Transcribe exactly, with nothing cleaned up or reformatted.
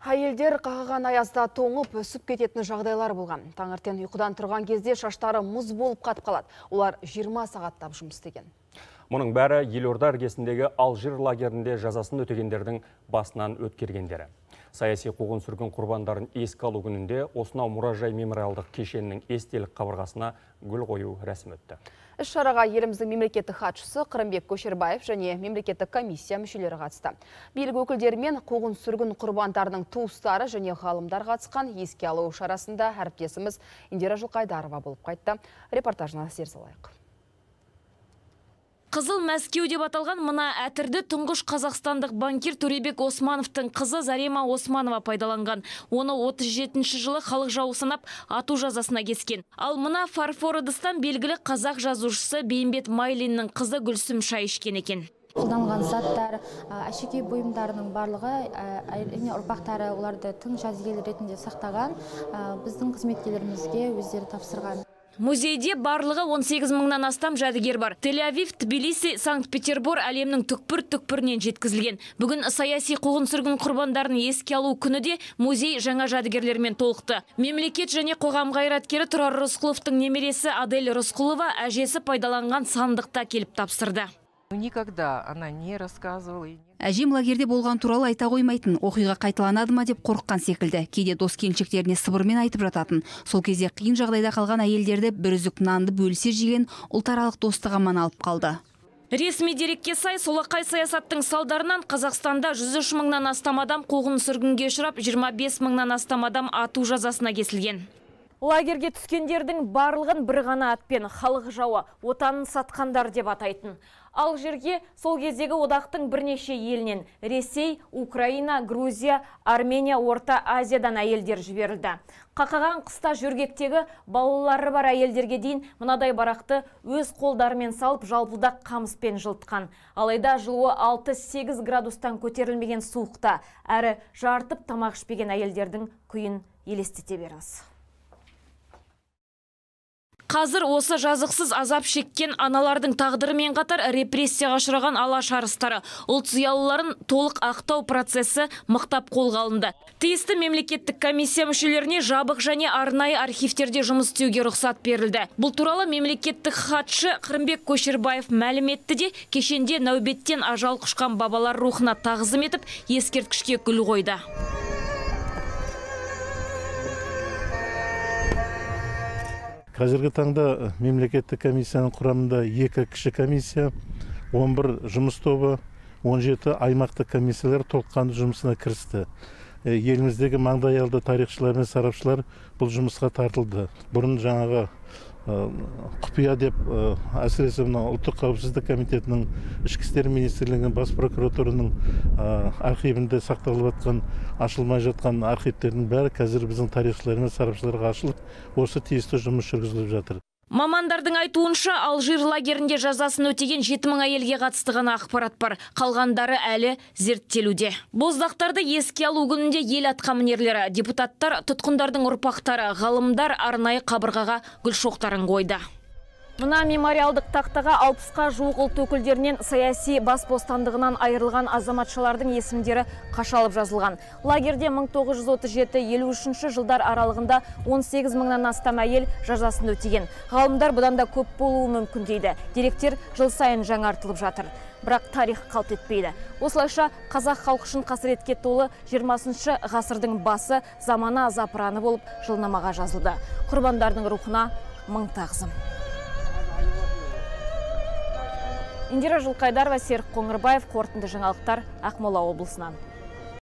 Әйелдер қағаған аязда тоңып өсіп кететін жағдайлар болған. Таңертең ұйқыдан тұрған кезде шаштары мұз болып қатып қалады. Олар жиырма сағаттап жұмыс істеген. Мұның бәрі елорда іргесіндегі Алжир лагерінде жазасын өтегендердің басынан өткергендері. Саяси қуғын-сүргін құрбандарын еске алу күнінде осынау мұражай мемориалдық кешенінің естелік қабырғасына гүл қою рәсімі өтті. Іс-шараға еліміздің мемлекеттік хатшысы Қырымбек Көшербаев және мемлекеттік комиссия мүшелері қатысты. Билік өкілдері мен қуғын-сүргін құрбандарының туыстары және ғалымдар қатысқан еске алу шарасында әріптесіміз Индира Жылқайдарова болып қайтты. Репортажына зер салайық. Қызыл Мәскеу деп аталған мына әтірді тұңғыш қазақстандық банкир Төребек Османовтың қызы Зарема Османова пайдаланған. Оны отыз жетінші жылы халық жауы санап ату жазасына кескен. Ал мына фарфор ыдыстан белгілі қазақ жазушысы Бейімбет Майлиннің қызы Гүлсім шай ішкен екен. Қолданған заттар, әшекей бұйымдарының барлығы, әрине ұрпақтары оларды тың жәдігер ретінде сақтаған, біздің қызметкерлерімізге өздері тапсырған. Музейде барлығы он сегіз мыңнан астам жәдігер бар. Тель-Авив, Тбилиси, Санкт-Петербор әлемнің түкпір-түкпірінен жеткізілген. Бүгін саяси қуғын-сүргін құрбандарын еске алу күні де музей жаңа жәдігерлермен толықты. Мемлекет және қоғам қайраткері Тұрар Рысқұловтың немересі Адель Рысқұлова әжесі пайдаланған сандықта келіп тапсырды. Никогда она не рассказывала. Әжем лагерде болған туралы айта қоймайтын, оқиға қайталанады ма деп қорыққан секілді. Кейде дос келіншектеріне сыбырмен айтып жататын. Сол кезде қиын жағдайда қалған әйелдерді бір үзік нанды бөлісе жеген ұлтаралық достық аман алып қалды. Ресми дерекке сай, солақай саясаттың салдарынан Қазақстанда жүз үш мыңнан астам адам қуғын-сүргінге ұшырап, жиырма бес мыңнан астам адам ату жазасына кесілген. Лагерге түскендердің барлығын бір ғана атпен халық жауы, отанын сатқандар деп атайтын. Алжирге сол кездегі одақтың бірнеше елінен Ресей, Украина, Грузия, Армения, Орта Азиядан әйелдер жіберілді. Қақаған қыста жүргектегі балалары бар әйелдерге дейін мынадай барақты өз қолдарымен салып жалпылдақ қамыспен жылтқан. Алайда жылуы алты сегіз градустан көтерілмеген суықта әрі жартып тамақ ішпеген әйелдердің күйін елестете беріңіз. Қазір осы жазықсыз азап шеккен аналардың тағдырымен қатар репрессияға ұшыраған алаш арыстары, ұлт зиялыларын толық ақтау процесі мықтап қолға алынды. Тиісті мемлекеттік комиссия мүшелеріне жабық және арнайы архивтерде жұмыс істеуге рұқсат берілді. Бұл туралы мемлекеттік хатшы Қырымбек Көшербаев мәлім етті де, кешенде нәубеттен ажал құшқан бабалар рухына тағзым етіп, ескерткішке гүл қойды. Қазіргі таңда мемлекеттік комиссияның құрамында екі кіші комиссия, он бір жұмыс тобы, он жеті аймақтық комиссиялар толыққанды жұмысына кірісті. Еліміздегі маңдайалды тарихшылар мен сарапшылар бұл жұмысқа тартылды. Бұрын жаңағы құпия деп әсіресе ұлттық қауіпсіздік комитетінің, ішкі істер министрлігінің, бас прокуратураның архивінде сақталып жатқан, ашылмай жатқан архивтердің бәрі қазір біздің тарихшылар мен сарапшыларға ашылып, осы тиісті жұмыс жүргізіліп жатыр. Мамандардың айтуынша, Алжир лагерінде жазасын өтеген жеті мың әйелге қатысты ғана ақпарат бар. Қалғандары әлі зерттелуде. Боздақтарды еске алу күнінде ел атқамінерлері, депутаттар, тұтқындардың ұрпақтары, ғалымдар арнайы қабырғаға гүл шоқтарын қойды. Мына мемориалдық тақтаға алпысқа жуық ұлт өкілдерінен саяси бас бостандығынан айырылған азаматшалардың есімдері қашалып жазылған. Лагерде мың тоғыз жүз отыз жеті елу үшінші жылдар аралығында он сегіз мыңнан астам әйел жазасын өтеген. Ғалымдар бұдан да көп болуы мүмкін дейді. Деректер жыл сайын жаңартылып жатыр. Бірақ тарих қалт етпейді. Осылайша қазақ халқы үшін қасіретке толы жиырмасыншы ғасырдың басы замана запыраны болып жылнамаға жазылды. Құрбандардың рухына мың тағзым. Индира Жылқайдарова, Серік Қоңырбаев, қорытынды жаңалықтар, Ақмола облысынан.